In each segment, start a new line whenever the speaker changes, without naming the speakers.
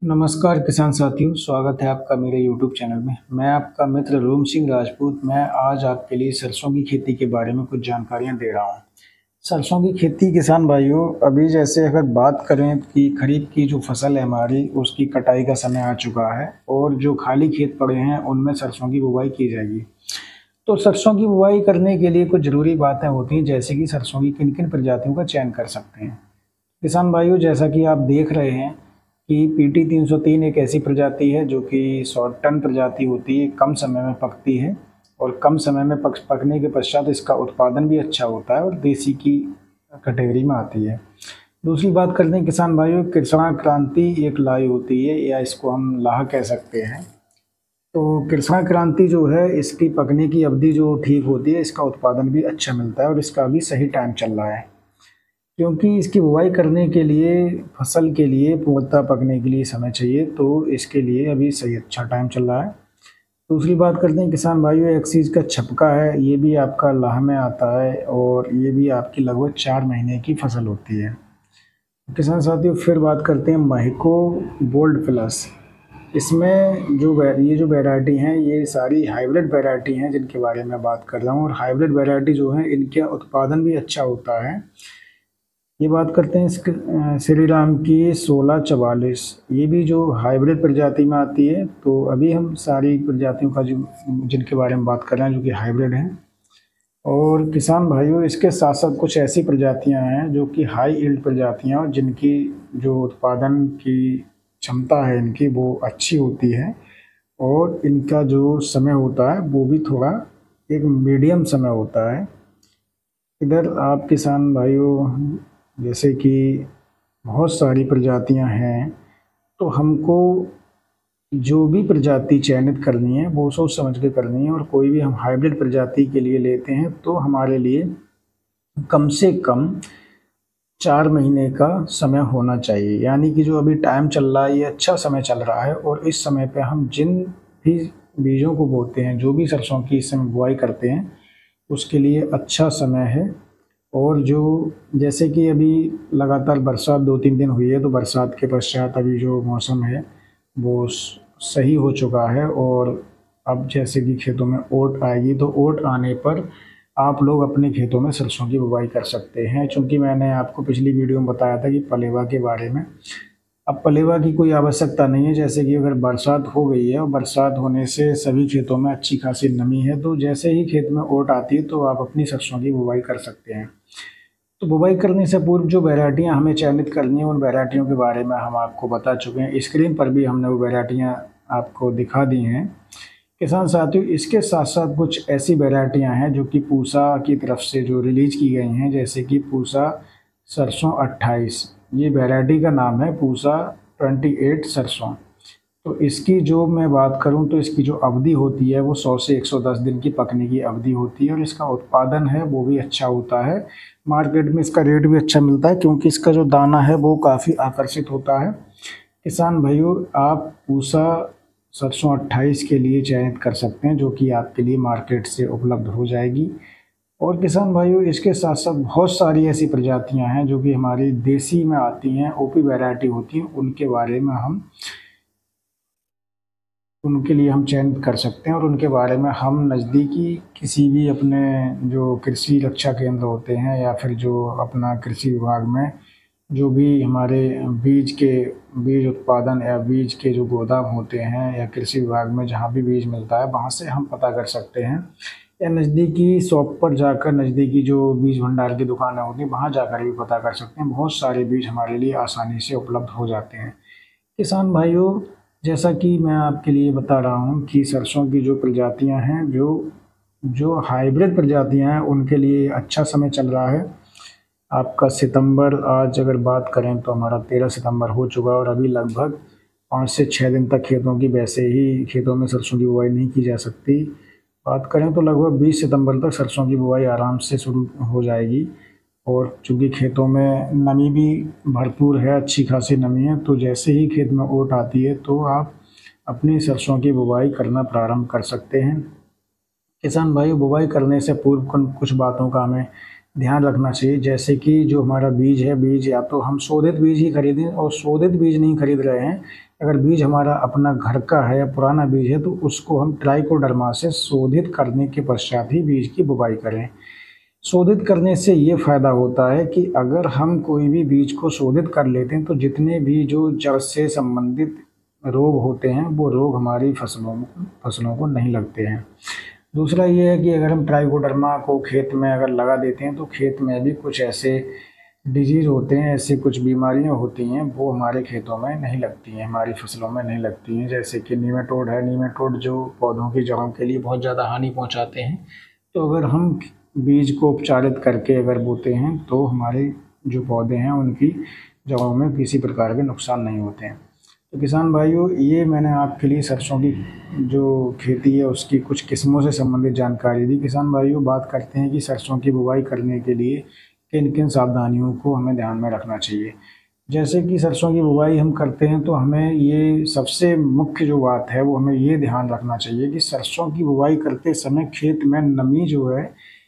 नमस्कार किसान साथियों, स्वागत है आपका मेरे YouTube चैनल में। मैं आपका मित्र रूम सिंह राजपूत। मैं आज आपके लिए सरसों की खेती के बारे में कुछ जानकारियां दे रहा हूं। सरसों की खेती किसान भाइयों, अभी जैसे अगर बात करें कि खरीफ की जो फसल है हमारी, उसकी कटाई का समय आ चुका है और जो खाली खेत पड़े हैं उनमें सरसों की बुवाई की जाएगी। तो सरसों की बुवाई करने के लिए कुछ ज़रूरी बातें होती हैं, जैसे कि सरसों की किन किन प्रजातियों का चयन कर सकते हैं। किसान भाइयों, जैसा कि आप देख रहे हैं कि PT 303 एक ऐसी प्रजाति है जो कि शॉर्ट टर्न प्रजाति होती है, कम समय में पकती है और कम समय में पकने के पश्चात इसका उत्पादन भी अच्छा होता है और देसी की कैटेगरी में आती है। दूसरी बात करते हैं किसान भाइयों, कृष्णा क्रांति एक लाई होती है या इसको हम लाह कह सकते हैं। तो कृष्णा क्रांति जो है, इसकी पकने की अवधि जो ठीक होती है, इसका उत्पादन भी अच्छा मिलता है और इसका भी सही टाइम चल रहा है, क्योंकि इसकी बुवाई करने के लिए फसल के लिए पूर्णतः पकने के लिए समय चाहिए, तो इसके लिए अभी सही अच्छा टाइम चल रहा है। दूसरी बात करते हैं किसान भाइयों, एक चीज़ का छपका है, ये भी आपका लाह में आता है और ये भी आपकी लगभग 4 महीने की फसल होती है। किसान साथियों, फिर बात करते हैं महिको गोल्ड प्लस। इसमें ये जो वैरायटी हैं, ये सारी हाइब्रिड वैरायटी हैं जिनके बारे में बात कर रहा हूँ, और हाइब्रिड वैरायटी जो है इनका उत्पादन भी अच्छा होता है। ये बात करते हैं श्री राम की 1644, ये भी जो हाइब्रिड प्रजाति में आती है। तो अभी हम सारी प्रजातियों का जिनके बारे में बात कर रहे हैं जो कि हाइब्रिड हैं। और किसान भाइयों, इसके साथ साथ कुछ ऐसी प्रजातियां हैं जो कि हाई यील्ड प्रजातियां और जिनकी जो उत्पादन की क्षमता है इनकी वो अच्छी होती है और इनका जो समय होता है वो भी थोड़ा एक मीडियम समय होता है। इधर आप किसान भाइयों, जैसे कि बहुत सारी प्रजातियां हैं, तो हमको जो भी प्रजाति चयनित करनी है वो सोच समझ के करनी है। और कोई भी हम हाइब्रिड प्रजाति के लिए लेते हैं तो हमारे लिए कम से कम 4 महीने का समय होना चाहिए, यानी कि जो अभी टाइम चल रहा है ये अच्छा समय चल रहा है। और इस समय पे हम जिन भी बीजों को बोते हैं, जो भी सरसों की इस समय बुआई करते हैं, उसके लिए अच्छा समय है। और जो जैसे कि अभी लगातार बरसात 2-3 दिन हुई है, तो बरसात के पश्चात अभी जो मौसम है वो सही हो चुका है। और अब जैसे कि खेतों में ओट आएगी, तो ओट आने पर आप लोग अपने खेतों में सरसों की बुवाई कर सकते हैं। चूँकि मैंने आपको पिछली वीडियो में बताया था कि पलेवा के बारे में, अब पलेवा की कोई आवश्यकता नहीं है। जैसे कि अगर बरसात हो गई है और बरसात होने से सभी खेतों में अच्छी खासी नमी है, तो जैसे ही खेत में ओट आती है तो आप अपनी सरसों की बुवाई कर सकते हैं। तो बुवाई करने से पूर्व जो वैरायटियां हमें चयनित करनी है, उन वैरायटियों के बारे में हम आपको बता चुके हैं। स्क्रीन पर भी हमने वो वैरायटियां आपको दिखा दी हैं। किसान साथियों, इसके साथ साथ कुछ ऐसी वैरायटियां हैं जो कि पूसा की तरफ से जो रिलीज की गई हैं, जैसे कि पूसा सरसों 28, ये वैरायटी का नाम है पूसा 28 सरसों। तो इसकी जो मैं बात करूं तो इसकी जो अवधि होती है वो 100 से 110 दिन की पकने की अवधि होती है और इसका उत्पादन है वो भी अच्छा होता है। मार्केट में इसका रेट भी अच्छा मिलता है, क्योंकि इसका जो दाना है वो काफ़ी आकर्षित होता है। किसान भाइयों, आप पूसा सरसों 28 के लिए चयनित कर सकते हैं, जो कि आपके लिए मार्केट से उपलब्ध हो जाएगी। और किसान भाइयों, इसके साथ साथ बहुत सारी ऐसी प्रजातियां हैं जो कि हमारी देसी में आती हैं, OP वैरायटी होती हैं, उनके लिए हम चयन कर सकते हैं। और उनके बारे में हम नज़दीकी किसी भी अपने जो कृषि रक्षा केंद्र होते हैं या फिर जो अपना कृषि विभाग में जो भी हमारे बीज उत्पादन या बीज के जो गोदाम होते हैं या कृषि विभाग में जहाँ भी बीज मिलता है, वहाँ से हम पता कर सकते हैं। या नज़दीकी शॉप पर जाकर, नज़दीकी जो बीज भंडार की दुकानें होती हैं, वहाँ जाकर भी पता कर सकते हैं। बहुत सारे बीज हमारे लिए आसानी से उपलब्ध हो जाते हैं। किसान भाइयों, जैसा कि मैं आपके लिए बता रहा हूँ कि सरसों की जो प्रजातियाँ हैं, जो हाइब्रिड प्रजातियाँ हैं, उनके लिए अच्छा समय चल रहा है। आपका सितंबर, आज अगर बात करें तो हमारा 13 सितंबर हो चुका है और अभी लगभग 5 से 6 दिन तक खेतों में सरसों की बुवाई नहीं की जा सकती। बात करें तो लगभग 20 सितंबर तक सरसों की बुवाई आराम से शुरू हो जाएगी। और चूँकि खेतों में नमी भी भरपूर है, अच्छी खासी नमी है, तो जैसे ही खेत में ओट आती है तो आप अपनी सरसों की बुवाई करना प्रारंभ कर सकते हैं। किसान भाई, बुवाई करने से पूर्व कुछ बातों का हमें ध्यान रखना चाहिए, जैसे कि जो हमारा बीज है, बीज या तो हम शोधित बीज ही खरीदें, और शोधित बीज नहीं खरीद रहे हैं अगर बीज हमारा अपना घर का है या पुराना बीज है तो उसको हम ट्राइकोडर्मा से शोधित करने के पश्चात ही बीज की बुवाई करें। शोधित करने से ये फ़ायदा होता है कि अगर हम कोई भी बीज को शोधित कर लेते हैं तो जितने भी जो जड़ से संबंधित रोग होते हैं वो रोग हमारी फसलों को नहीं लगते हैं। दूसरा ये है कि अगर हम ट्राइकोडर्मा को खेत में अगर लगा देते हैं तो खेत में भी कुछ ऐसे डिजीज़ होते हैं, ऐसी कुछ बीमारियां होती हैं वो हमारे खेतों में नहीं लगती हैं, हमारी फसलों में नहीं लगती हैं। जैसे कि नीमेटोड है, नीमेटोड जो पौधों की जड़ों के लिए बहुत ज़्यादा हानि पहुंचाते हैं। तो अगर हम बीज को उपचारित करके अगर बोते हैं तो हमारे जो पौधे हैं उनकी जड़ों में किसी प्रकार के नुकसान नहीं होते हैं। तो किसान भाइयों, ये मैंने आपके लिए सरसों की जो खेती है उसकी कुछ किस्मों से संबंधित जानकारी दी। किसान भाइयों, बात करते हैं कि सरसों की बुवाई करने के लिए किन किन सावधानियों को हमें ध्यान में रखना चाहिए। जैसे कि सरसों की बुवाई हम करते हैं तो हमें ये सबसे मुख्य जो बात है वो हमें ये ध्यान रखना चाहिए कि सरसों की बुवाई करते समय खेत में नमी जो है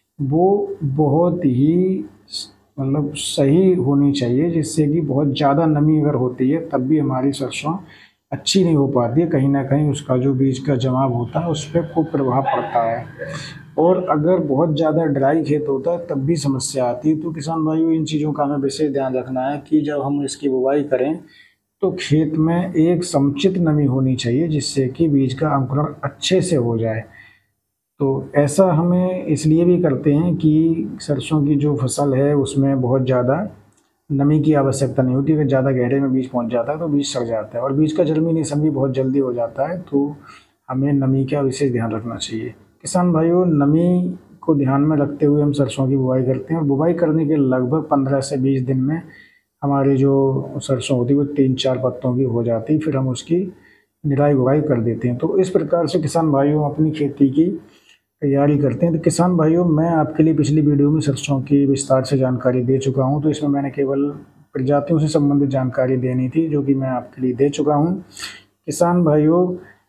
वो बहुत ही मतलब सही होनी चाहिए, जिससे कि बहुत ज़्यादा नमी अगर होती है तब भी हमारी सरसों अच्छी नहीं हो पाती है। कहीं ना कहीं उसका जो बीज का जमाव होता है उस पर खूब प्रभाव पड़ता है। और अगर बहुत ज़्यादा ड्राई खेत होता है तब भी समस्या आती है। तो किसान भाइयों, इन चीज़ों का हमें विशेष ध्यान रखना है कि जब हम इसकी बुवाई करें तो खेत में एक समुचित नमी होनी चाहिए जिससे कि बीज का अंकुरण अच्छे से हो जाए। तो ऐसा हमें इसलिए भी करते हैं कि सरसों की जो फसल है उसमें बहुत ज़्यादा नमी की आवश्यकता नहीं होती। अगर ज़्यादा गहरे में बीज पहुंच जाता है तो बीज सड़ जाता है और बीज का जर्मिनेशन भी बहुत जल्दी हो जाता है। तो हमें नमी का विशेष ध्यान रखना चाहिए। किसान भाइयों, नमी को ध्यान में रखते हुए हम सरसों की बुवाई करते हैं और बुवाई करने के लगभग 15 से 20 दिन में हमारी जो सरसों होती है वो 3-4 पत्तों की हो जाती है। फिर हम उसकी निराई गुड़ाई कर देते हैं। तो इस प्रकार से किसान भाइयों अपनी खेती की तैयारी करते हैं। तो किसान भाइयों, मैं आपके लिए पिछली वीडियो में सरसों की विस्तार से जानकारी दे चुका हूं। तो इसमें मैंने केवल प्रजातियों से संबंधित जानकारी देनी थी जो कि मैं आपके लिए दे चुका हूं। किसान भाइयों,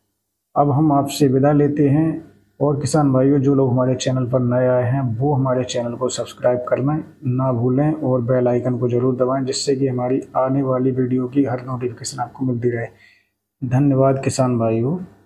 अब हम आपसे विदा लेते हैं। और किसान भाइयों, जो लोग हमारे चैनल पर नए आए हैं वो हमारे चैनल को सब्सक्राइब करना ना भूलें और बेल आइकन को ज़रूर दबाएं जिससे कि हमारी आने वाली वीडियो की हर नोटिफिकेशन आपको मिलती रहे। धन्यवाद किसान भाइयों।